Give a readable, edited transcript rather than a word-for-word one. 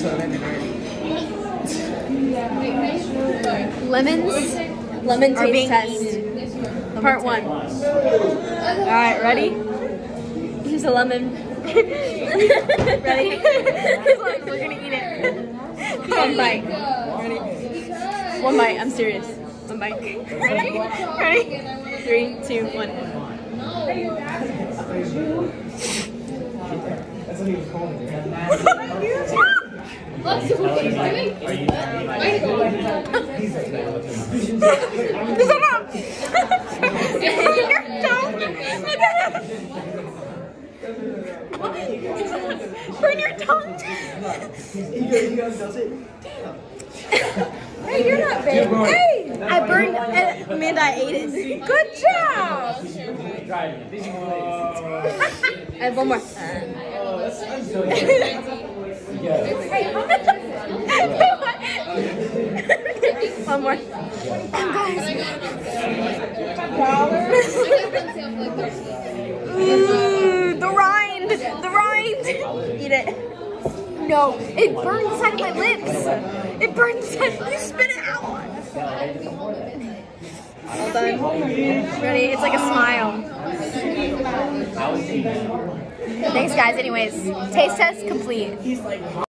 Lemons Lemon are being taste test. eaten. Part 1. Alright, ready? Here's a lemon. Ready? Look, we're gonna eat it. One bite. Ready? One bite, I'm serious. One bite. Ready? Ready? 3, 2, 1. That's what he was calling me. Let's see what he's doing. Way to go. Shut up! You're dumb! Burn your tongue! He does it. Hey, you're not big. Hey! I burned Amanda, I ate it. Good job! I have one more. One more. Ooh, the rind! The rind! Eat it. No, it burned the side of my lips. It burned the side. You spit it out. Well done. Ready? It's like a smile. Thanks, guys. Anyways, taste test complete.